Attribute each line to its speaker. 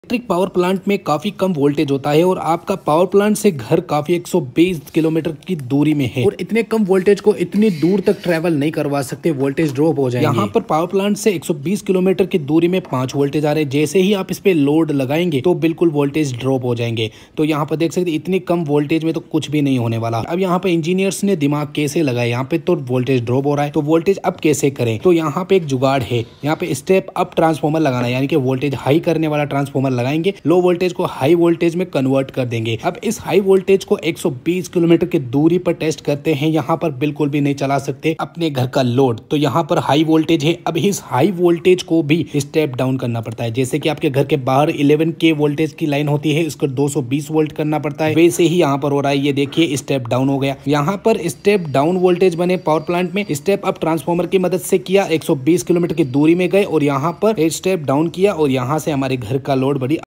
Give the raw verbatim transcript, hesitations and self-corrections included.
Speaker 1: Electric power plant में काफी कम voltage होता है और आपका पावर प्लांट से घर काफी एक सौ बीस किलोमीटर की दूरी में है और इतने कम वोल्टेज को इतनी दूर तक ट्रेवल नहीं करवा सकते, वोल्टेज ड्रॉप हो जाएंगे। यहाँ पर पावर प्लांट से एक सौ बीस किलोमीटर की दूरी में पांच वोल्टेज आ रहे हैं। जैसे ही आप इस पे लोड लगाएंगे तो बिल्कुल वोल्टेज ड्रॉप हो जाएंगे। तो यहाँ पर देख सकते इतनी कम वोल्टेज में तो कुछ भी नहीं होने वाला। अब यहाँ पे इंजीनियर्स ने दिमाग कैसे लगाया, यहाँ पे तो वोल्टेज ड्रॉप हो रहा है तो वोल्टेज अप कैसे करें। तो यहाँ पे एक जुगाड़ है, यहाँ पे स्टेप अप ट्रांसफॉर्मर लगाना है, यानी कि वोल्टेज हाई करने वाला ट्रांसफॉर्मर लगाएंगे, लो वोल्टेज को हाई वोल्टेज में कन्वर्ट कर देंगे। अब इस हाई वोल्टेज को एक सौ बीस किलोमीटर की दूरी पर टेस्ट करते हैं। यहाँ पर बिल्कुल भी नहीं चला सकते अपने घर का लोड, तो यहाँ पर हाई वोल्टेज है। अब इस हाई वोल्टेज को भी स्टेप डाउन करना पड़ता है। जैसे कि आपके घर के बाहर ग्यारह के वोल्टेज की लाइन होती है, इसको दो सौ बीस वोल्ट करना पड़ता है, वैसे ही यहाँ पर हो रहा है। ये देखिए स्टेप डाउन हो गया। यहाँ पर स्टेप डाउन वोल्टेज बने पावर प्लांट में, स्टेप अप ट्रांसफॉर्मर की मदद से किया, एक सौ बीस किलोमीटर की दूरी में गए और यहाँ पर स्टेप डाउन किया और यहाँ से हमारे घर का लोड बड़ी